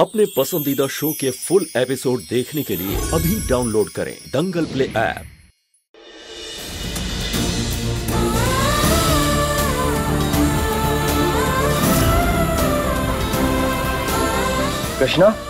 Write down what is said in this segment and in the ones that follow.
अपने पसंदीदा शो के फुल एपिसोड देखने के लिए अभी डाउनलोड करें दंगल प्ले ऐप। कृष्णा,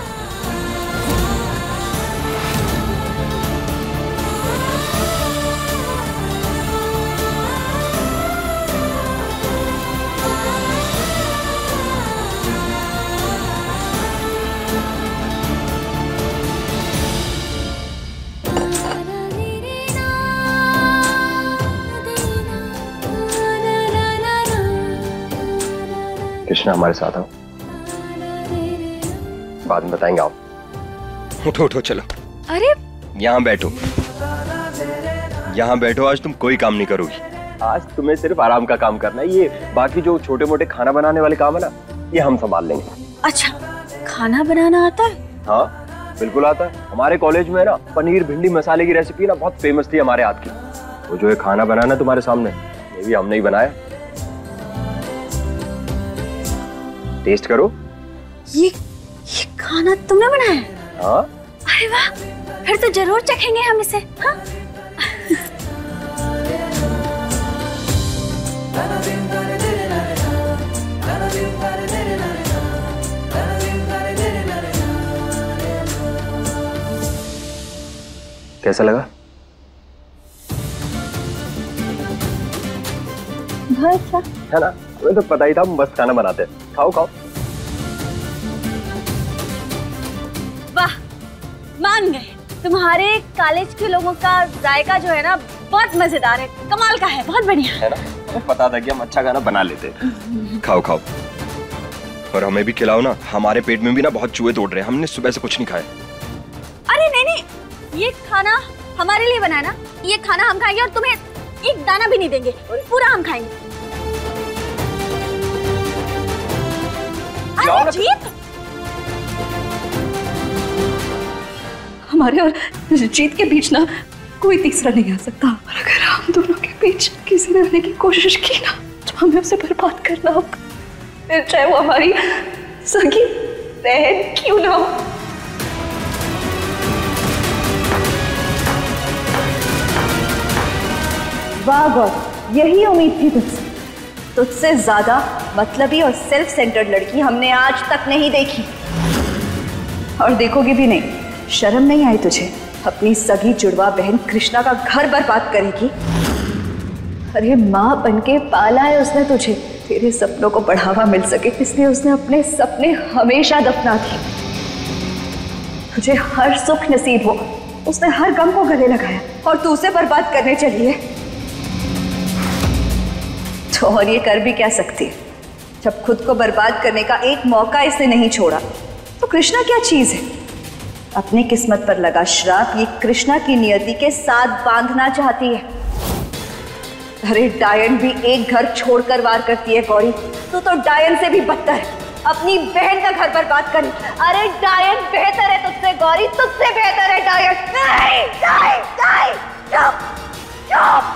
कृष्णा हमारे साथ आओ, बाद में बताएंगे। आप उठो उठो चलो। अरे यहाँ बैठो, यहाँ बैठो। आज तुम कोई काम नहीं करोगी। आज तुम्हें सिर्फ आराम का काम करना है। ये बाकी जो छोटे मोटे खाना बनाने वाले काम है ना, ये हम संभाल लेंगे। अच्छा, खाना बनाना आता है? हाँ बिल्कुल आता है। हमारे कॉलेज में ना पनीर भिंडी मसाले की रेसिपी ना बहुत फेमस थी हमारे हाथ की। वो जो ये खाना बनाना तुम्हारे सामने, ये भी हमने ही बनाया। टेस्ट करो। ये खाना तुमने बनाया है? हाँ। अरे वाह, फिर तो जरूर चखेंगे हम इसे। हाँ? कैसा लगा? बहुत अच्छा है ना? हमें तो पता ही था हम मस्त खाना बनाते हैं। खाओ खाओ। वाह, मान गए। तुम्हारे कॉलेज के लोगों का जायका जो है ना, बहुत मजेदार है, कमाल का है, बहुत बढ़िया है ना? हमें पता था कि हम अच्छा खाना बना लेते हैं। खाओ खाओ, और हमें भी खिलाओ ना। हमारे पेट में भी ना बहुत चूहे तोड़ रहे हैं। हमने सुबह से कुछ नहीं खाया। अरे नहीं नहीं, ये खाना हमारे लिए बना है ना। ये खाना हम खाएंगे और तुम्हें एक दाना भी नहीं देंगे, पूरा हम खाएंगे। अरे जीत, हमारे और जीत के बीच ना कोई तीसरा नहीं आ सकता। और अगर हम दोनों के बीच किसी ने आने की कोशिश की ना, तो हमें उसे बर्बाद करना होगा, फिर चाहे वो हमारी सगी बहन क्यों ना हो। वाह गौर, यही उम्मीद थी तुझसे। तुझसे ज्यादा मतलबी और सेल्फ सेंटर्ड लड़की हमने आज तक नहीं देखी, और देखोगी भी नहीं। शर्म नहीं आई तुझे? अपनी सगी जुड़वा बहन कृष्णा का घर बर्बाद करेगी। अरे माँ बनके पाला है उसने तुझे, तेरे सपनों को बढ़ावा मिल सके इसलिए उसने अपने सपने हमेशा दफना दिए। तुझे हर सुख नसीब हो, उसने हर गम को गले लगाया, और तू उसे बर्बाद करने चली है। तो और ये कर भी क्या सकती है? जब खुद को बर्बाद करने का एक मौका इसे नहीं छोड़ा, तो कृष्णा क्या चीज है? अपनी किस्मत पर लगा श्राप ये कृष्णा की नियति के साथ बांधना चाहती है। अरे डायन भी एक घर छोड़कर वार करती है गौरी, तू तो डायन से भी बदतर है, अपनी बहन का घर बर्बाद कर। अरे डायन बेहतर है तुझसे गौरी, तुझसे बेहतर है डायन। नहीं, नहीं, नहीं, चुप, चुप।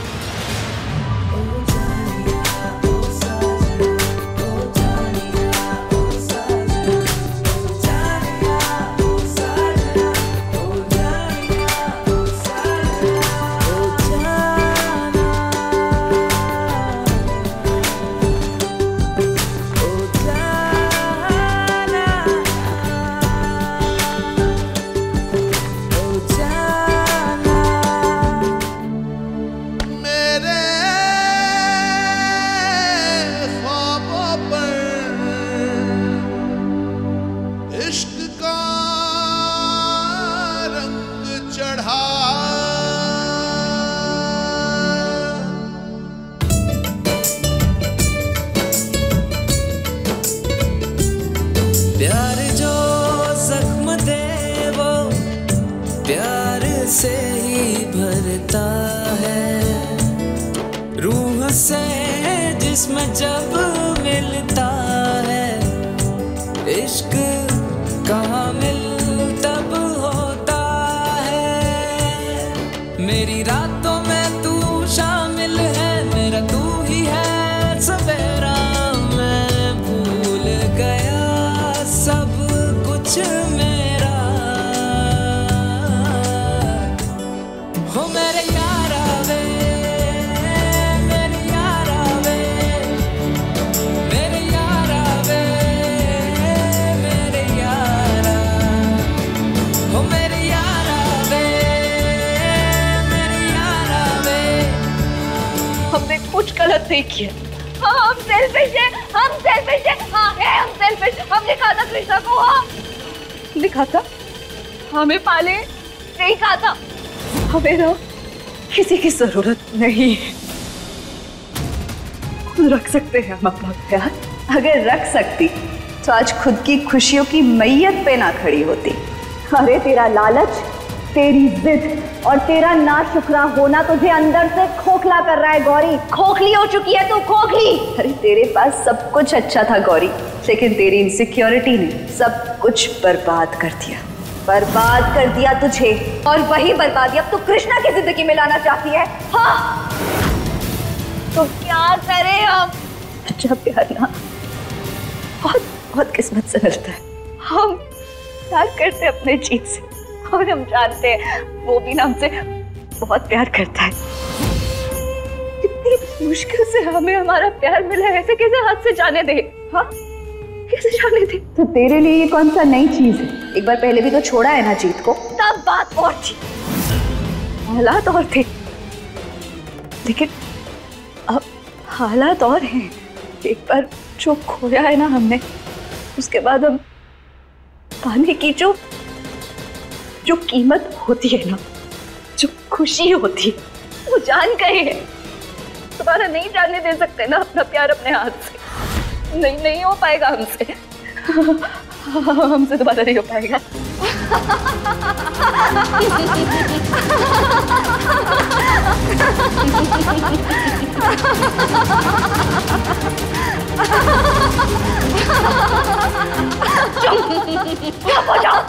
प्यार जो जख्म दे वो प्यार से ही भरता है। रूह से जिस्म जब मिलता है, इश्क कहाँ मिल तब होता है। मेरी रातों में तू शामिल है, मेरा तू ही है सवेरा। मैं भूल गया सब कुछ मेरा हो मेरे यारा वे, मेरे यारा वे, मेरे यारा वे, मेरे यारा हो मेरे यारा वे, मेरे यारा वे। हमने कुछ गलत नहीं किया। हाँ, हम सेल्फिश हैं, हम सेल्फिश हैं, हाँ है हम सेल्फिश। हमने कहा था कृष्णा को, हाँ लिखा था हमें पाले, नहीं कहा था। हमें ना किसी की जरूरत नहीं। खुद रख सकते हैं हम अपना प्यार। अगर रख सकती तो आज खुद की खुशियों की मैयत पे ना खड़ी होती। अरे तेरा लालच, तेरी जिद और तेरा नाशुक्रा होना तुझे अंदर से खोखला कर रहा है गौरी। खोखली हो चुकी है तू, खोखली। अरे तेरे पास सब कुछ अच्छा था गौरी, लेकिन तेरी इनसिक्योरिटी ने सब कुछ बर्बाद कर दिया। बर्बाद कर दिया तुझे, और वही बर्बादी अब तू कृष्णा की जिंदगी में लाना चाहती है। हाँ तो क्या करें हम? अच्छा प्यार ना बहुत बहुत किस्मत से मिलता है। हम प्यार करते हैं अपने जीत से, और हम जानते हैं वो भी ना हमसे बहुत प्यार करता है। कितनी मुश्किल से हमें हमारा प्यार मिला है, ऐसे कैसे हाथ से जाने दे? हाँ कैसे जाने दे? तो तेरे लिए ये कौन सा नई चीज है? एक बार पहले भी तो छोड़ा है ना जीत को। तब बात और थी, हालात और थे, लेकिन अब हालात और हैं। एक बार जो खोया है ना हमने, उसके बाद हम पाने की जो कीमत होती है ना, जो खुशी होती है, वो जान गए हैं। दोबारा नहीं जाने दे सकते ना अपना प्यार अपने हाथ से। नहीं हो पाएगा हमसे। हमसे दोबारा नहीं हो पाएगा। चुप हो जाओ,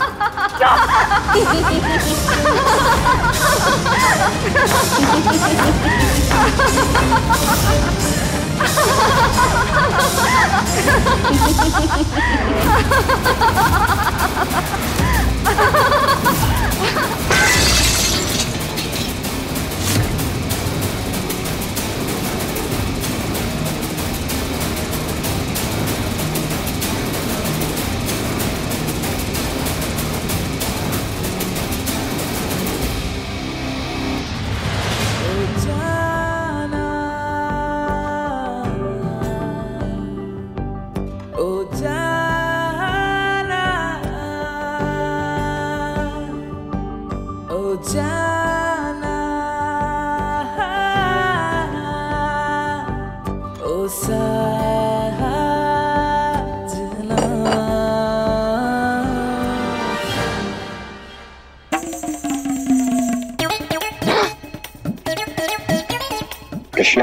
कृष्णा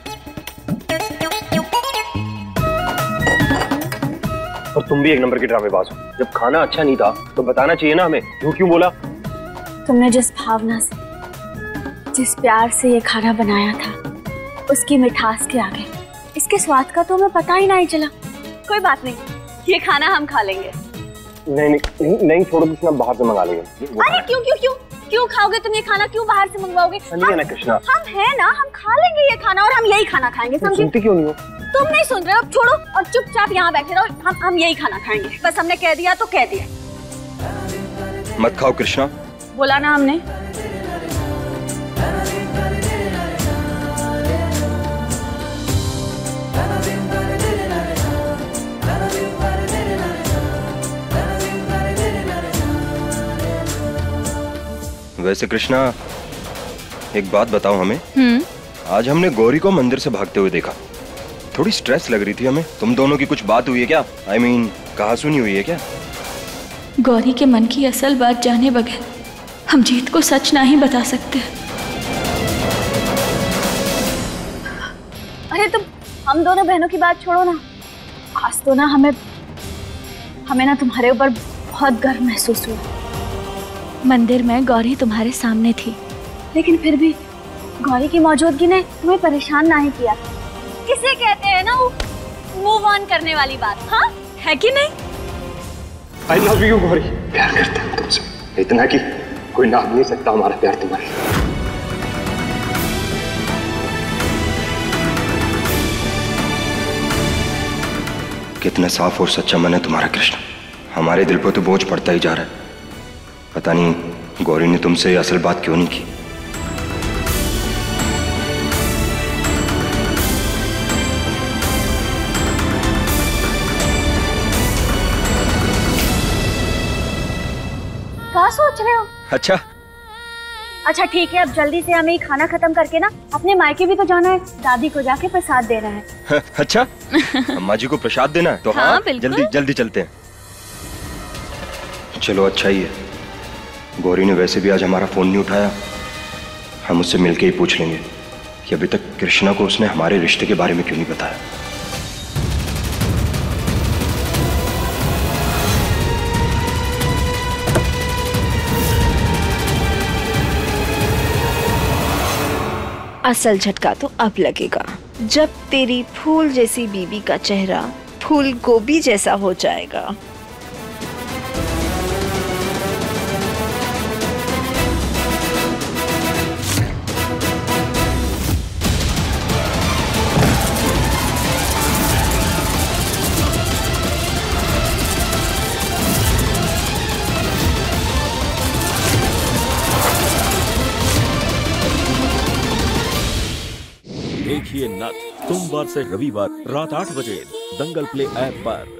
और तुम भी एक नंबर की ड्रामेबाज हो। जब खाना अच्छा नहीं था तो बताना चाहिए ना हमें, क्यों बोला? तुमने जिस भावना से, जिस प्यार से ये खाना बनाया था, उसकी मिठास के आगे इसके स्वाद का तो हमें पता ही नहीं चला। कोई बात नहीं, ये खाना हम खा लेंगे। नहीं छोड़ो कृष्णा, बाहर से मंगा लेंगे। अरे क्यों क्यों क्यों क्यों खाओगे तुम ये खाना? क्यों बाहर से मंगवाओगे? नहीं है ना कृष्णा, हम है ना, हम खा लेंगे ये खाना और हम यही खाना खाएंगे। सुनती क्यों नहीं हो? तुम नहीं सुन रहे हो, अब छोड़ो और चुपचाप यहाँ बैठे रहो। हम यही खाना खाएंगे, बस हमने कह दिया तो कह दिया। मत खाओ कृष्णा। बोला ना हमने। वैसे कृष्णा एक बात बताओ हमें। आज हमने गौरी को मंदिर से भागते हुए देखा, थोड़ी स्ट्रेस लग रही थी हमें। तुम दोनों की कुछ बात हुई है क्या? I mean, कहा सुनी हुई है क्या? गौरी के मन की असल बात जाने बगैर हम जीत को सच नहीं बता सकते। अरे तुम हम दोनों बहनों की बात छोड़ो ना, आज तो ना हमें ना तुम्हारे ऊपर बहुत गर्व महसूस हुआ। मंदिर में गौरी तुम्हारे सामने थी, लेकिन फिर भी गौरी की मौजूदगी ने तुम्हें परेशान नहीं किया। किसे कहते हैं ना मूव ऑन करने वाली बात, हाँ है कि नहीं? I love you Gauri. प्यार करते हैं तुमसे, इतना कि कोई नाम नहीं सकता हमारा प्यार तुम्हारे। कितना साफ और सच्चा मन है तुम्हारा कृष्ण। हमारे दिल पर तो बोझ पड़ता ही जा रहा है। पता नहीं गौरी ने तुमसे असल बात क्यों नहीं की। क्या सोच रहे हो? अच्छा ठीक है, अब जल्दी से हमें खाना खत्म करके ना अपने मायके भी तो जाना है। दादी को जाके प्रसाद देना है। अच्छा अम्मा जी को प्रसाद देना है तो हाँ जल्दी जल्दी चलते हैं। चलो अच्छा ही है। गौरी ने वैसे भी आज हमारा फोन नहीं उठाया। हम उससे मिलके ही पूछ लेंगे कि अभी तक कृष्णा को उसने हमारे रिश्ते के बारे में क्यों नहीं बताया। असल झटका तो अब लगेगा जब तेरी फूल जैसी बीवी का चेहरा फूल गोभी जैसा हो जाएगा। देखिए नथ सोमवार से रविवार रात 8 बजे दंगल प्ले ऐप पर।